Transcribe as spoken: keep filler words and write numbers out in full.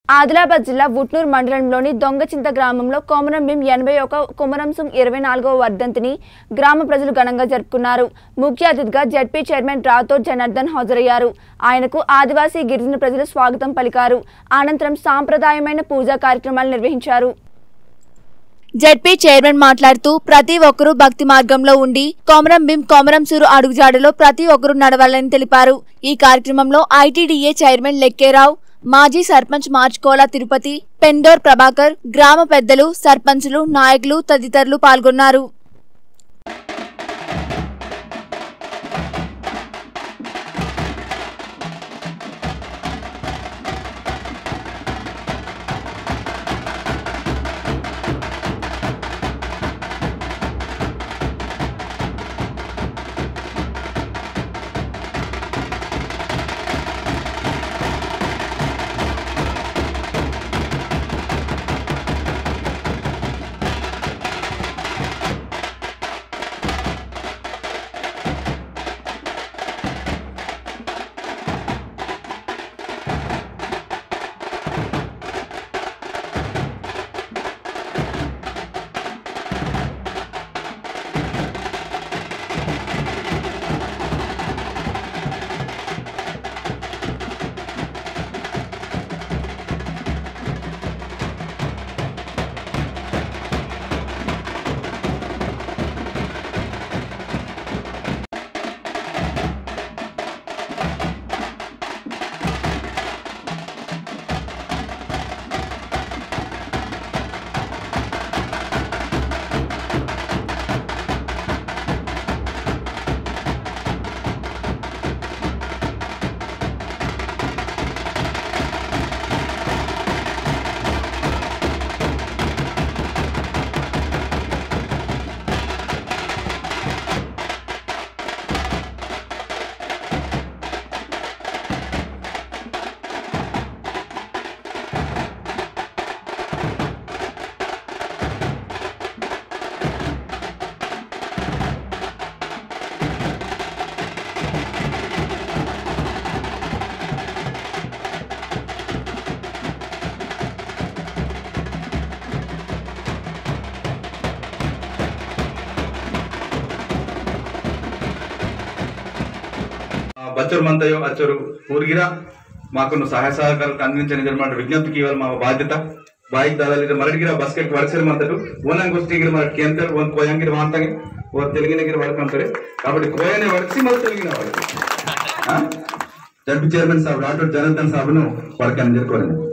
ఆదిలాబాద్ జిల్లా ఉట్నూర్ మండలంలోని దొంగచింత గ్రామంలో కొమరం భీం ఎనభై ఒక కొమరం సింగ్ ఇరవై నాలుగవ వర్ధంతిని గ్రామ ప్రజలు ఘనంగా జరుపుకున్నారు. ముఖ్య అతిథిగా జెడ్పీ చైర్మన్ రాథోడ్ జనార్దన్ హాజరయ్యారు. ఆయనకు ఆదివాసీ గిరిజన ప్రజలు స్వాగతం పలికారు. అనంతరం సాంప్రదాయమైన పూజా కార్యక్రమాలు నిర్వహించారు. జెడ్పీ చైర్మన్ మాట్లాడుతూ ప్రతి ఒక్కరూ భక్తి మార్గంలో ఉండి కొమరం భీం కొమరం సూరు అడుగుజాడలో ప్రతి ఒక్కరూ నడవాలని తెలిపారు. ఈ కార్యక్రమంలో ఐటీడీఏ చైర్మన్ లెక్కేరావు, మాజీ సర్పంచ్ మార్చుకోల తిరుపతి, పెండోర్ ప్రభాకర్, గ్రామ పెద్దలు, సర్పంచులు, నాయకులు తదితరులు పాల్గొన్నారు. బచ్చరు మంతయో అచ్చరు ఊరిగిరా మాకు సహాయ సహకారాలు అందించిన విజ్ఞప్తికి ఇవ్వాలి మా బాధ్యత. బాయికి దాదాపు మరడిగిరా బస్కెట్ వరసలు మంతడు ఓనంగి వస్తే మన కేంద్ర ಒಂದು కోయంగిరి మాంతగి ఓ తెలుగునగిరి వరకు అంటారు. కాబట్టి కోయనే వరసి మళ్ళీ తెలుగున వాళ్ళకి జడ్పీ చైర్మన్ సాబ్ రాథోడ్ జనార్దన్ సాబ్ను వాళ్ళకి అని చెప్పుకోలేదు.